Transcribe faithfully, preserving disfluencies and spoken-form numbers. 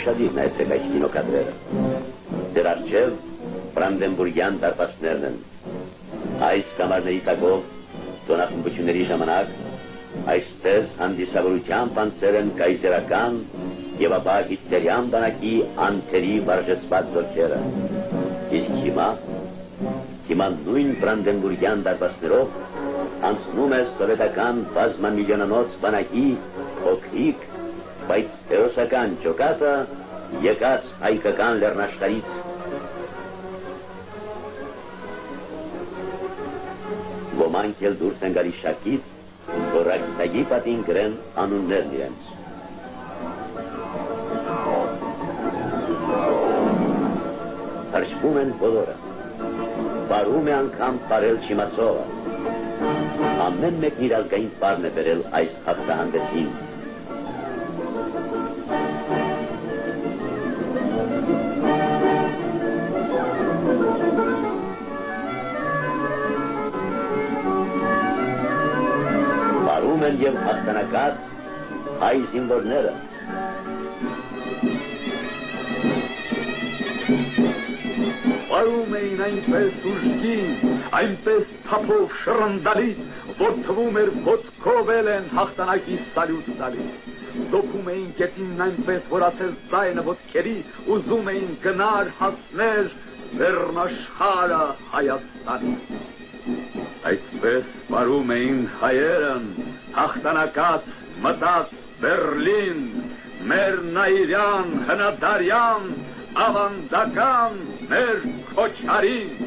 ուշադիր նայեցեք այս կինոկադրերը։ Դեր առջև Բրանդենբուրգյան դարպասներն են։ Այս կամարների տակով տոնախմբությունների ժամանակ այսպես հանդիսավորությամբ անցել են կայսերական եւ ապա հիտլերյան բանակի անթերի վարժեցված զորքերը։ Իսկ հիմա, հիմա նույն Բրանդենբուրգյան դարպասներով անցնում է սովետական բազմամիլիոնանոց բանակի փոքրիկ, բայց հերոսական ջոկատը եկած հայկական լեռնաշխարհից։ Ոմանք էլ դուրս են գալիս շակից, որ Ռայքստագի պատին գրեն անուններն իրենց։ Թրջվում են բոլորը, պարում է անգամ պարել չիմացողը։ Ամեն մեկն իր ազգային պարն է բերել այս հաղթահանդեսին։ Պարում են և հաղթանակած հայ զինվորները։ Պարում էին այնպես ուժգին, այնպես թափով շռնդալից, որ թվում էր ոտքով էլ են հաղթանակի սալյուտ տալիս։ Դոփում էին գետինն այնպես, որ ասել ձայնը ոտքերի, ուզում էին գնար հասներ լեռնաշխարհը Հայաստանի։ Այսպես պարում էին հայերն, հաղթանակած մտած Բերլին, մեր Նայիրյան, հնադարյան, ավանդական մեր Քոչարին։